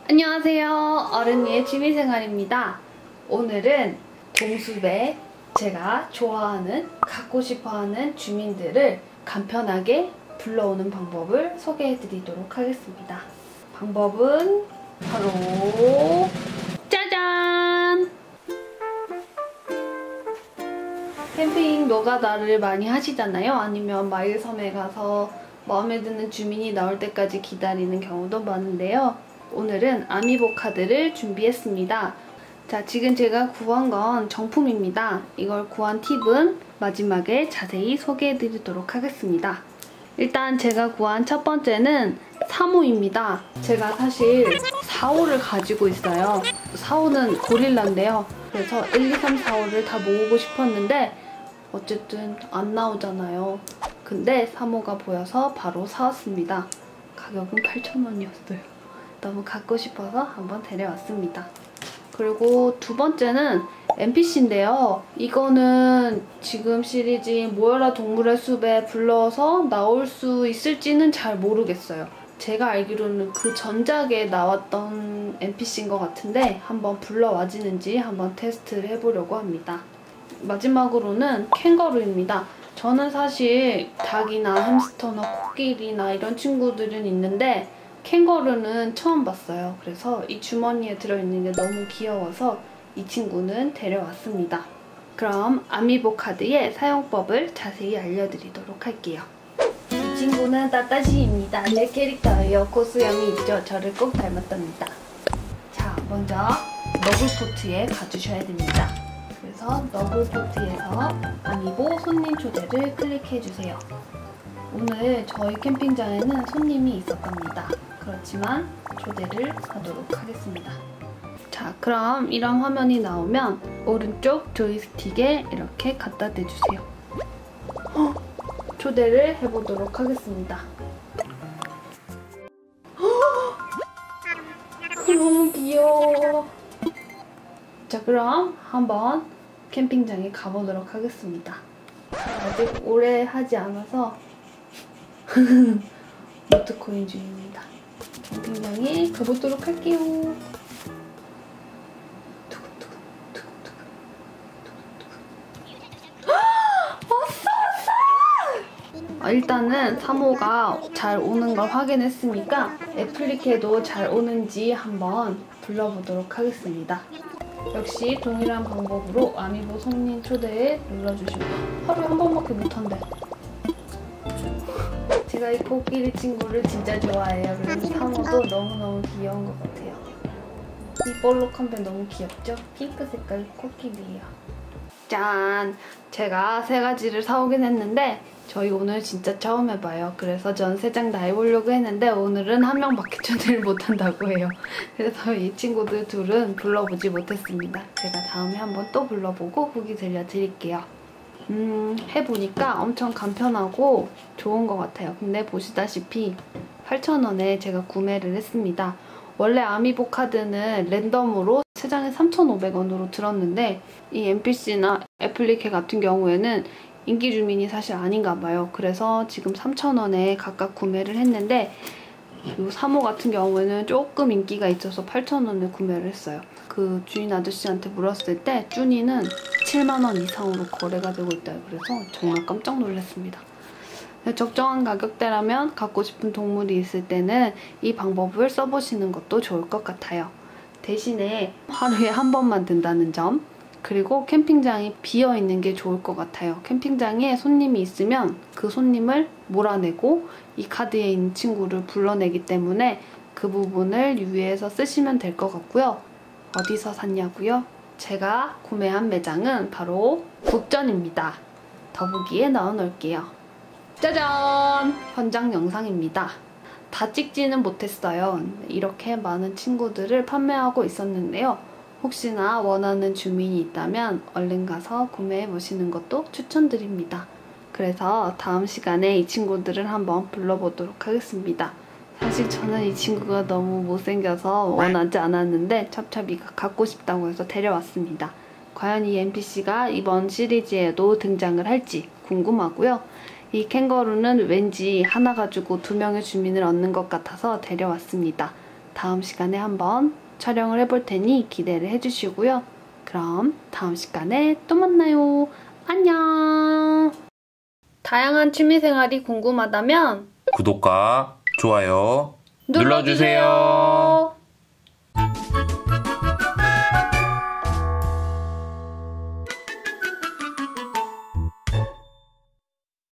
안녕하세요. 어른이의 취미생활입니다. 오늘은 동숲에 제가 좋아하는, 갖고 싶어하는 주민들을 간편하게 불러오는 방법을 소개해드리도록 하겠습니다. 방법은 바로 짜잔! 캠핑 노가다를 많이 하시잖아요. 아니면 마일섬에 가서 마음에 드는 주민이 나올 때까지 기다리는 경우도 많은데요. 오늘은 아미보 카드를 준비했습니다. 자, 지금 제가 구한 건 정품입니다. 이걸 구한 팁은 마지막에 자세히 소개해드리도록 하겠습니다. 일단 제가 구한 첫 번째는 3호입니다. 제가 사실 4호를 가지고 있어요. 4호는 고릴라인데요. 그래서 1, 2, 3, 4호를 다 모으고 싶었는데 어쨌든 안 나오잖아요. 근데 3호가 보여서 바로 사왔습니다. 가격은 8,000원이었어요. 너무 갖고 싶어서 한번 데려왔습니다. 그리고 두 번째는 NPC인데요. 이거는 지금 시리즈인 모여라 동물의 숲에 불러서 나올 수 있을지는 잘 모르겠어요. 제가 알기로는 그 전작에 나왔던 NPC인 것 같은데 한번 불러와지는지 한번 테스트를 해보려고 합니다. 마지막으로는 캥거루입니다. 저는 사실 닭이나 햄스터나 코끼리나 이런 친구들은 있는데 캥거루는 처음 봤어요. 그래서 이 주머니에 들어있는 게 너무 귀여워서 이 친구는 데려왔습니다. 그럼 아미보 카드의 사용법을 자세히 알려드리도록 할게요. 이 친구는 따따시입니다. 제 캐릭터예요. 고수염이 있죠? 저를 꼭 닮았답니다. 자, 먼저 너굴포트에 가주셔야 됩니다. 그래서 너굴포트에서 아미보 손님 초대를 클릭해주세요. 오늘 저희 캠핑장에는 손님이 있었답니다. 그렇지만 초대를 하도록 하겠습니다. 자, 그럼 이런 화면이 나오면 오른쪽 조이스틱에 이렇게 갖다 대주세요. 초대를 해보도록 하겠습니다. 너무 귀여워. 자, 그럼 한번 캠핑장에 가보도록 하겠습니다. 아직 오래 하지 않아서 노트코인 중입니다. 캠핑장에 가보도록 할게요. 일단은 3호가 잘 오는 걸 확인했으니까 애플리케도 잘 오는지 한번 불러보도록 하겠습니다. 역시 동일한 방법으로 아미보 손님 초대에 눌러주시고 하루에 한 번밖에 못한대. 제가 이 코끼리 친구를 진짜 좋아해요. 그래서 3호도 너무너무 귀여운 것 같아요. 이 볼록한 배 너무 귀엽죠? 핑크 색깔 코끼리예요. 짠! 제가 3가지를 사오긴 했는데 저희 오늘 진짜 처음 해봐요. 그래서 전 3장 다 해보려고 했는데 오늘은 한 명밖에 초대를 못한다고 해요. 그래서 이 친구들 둘은 불러보지 못했습니다. 제가 다음에 한번 또 불러보고 후기 들려드릴게요. 해보니까 엄청 간편하고 좋은 것 같아요. 근데 보시다시피 8,000원에 제가 구매를 했습니다. 원래 아미보 카드는 랜덤으로 3장에 3,500원으로 들었는데 이 NPC나 애플리케 같은 경우에는 인기 주민이 사실 아닌가 봐요. 그래서 지금 3,000원에 각각 구매를 했는데 이 3호 같은 경우에는 조금 인기가 있어서 8,000원에 구매를 했어요. 그 주인 아저씨한테 물었을 때 쭈니는 7만원 이상으로 거래가 되고 있다. 그래서 정말 깜짝 놀랐습니다. 적정한 가격대라면 갖고 싶은 동물이 있을 때는 이 방법을 써보시는 것도 좋을 것 같아요. 대신에 하루에 한 번만 든다는 점, 그리고 캠핑장이 비어있는 게 좋을 것 같아요. 캠핑장에 손님이 있으면 그 손님을 몰아내고 이 카드에 있는 친구를 불러내기 때문에 그 부분을 유의해서 쓰시면 될 것 같고요. 어디서 샀냐고요? 제가 구매한 매장은 바로 국전입니다. 더보기에 넣어놓을게요. 짜잔! 현장 영상입니다. 다 찍지는 못했어요. 이렇게 많은 친구들을 판매하고 있었는데요. 혹시나 원하는 주민이 있다면 얼른 가서 구매해보시는 것도 추천드립니다. 그래서 다음 시간에 이 친구들을 한번 불러보도록 하겠습니다. 사실 저는 이 친구가 너무 못생겨서 원하지 않았는데 찹찹이가 갖고 싶다고 해서 데려왔습니다. 과연 이 NPC가 이번 시리즈에도 등장을 할지 궁금하고요. 이 캥거루는 왠지 하나 가지고 2명의 주민을 얻는 것 같아서 데려왔습니다. 다음 시간에 한번 촬영을 해볼 테니 기대를 해주시고요. 그럼 다음 시간에 또 만나요. 안녕. 다양한 취미생활이 궁금하다면 구독과 좋아요 눌러주세요.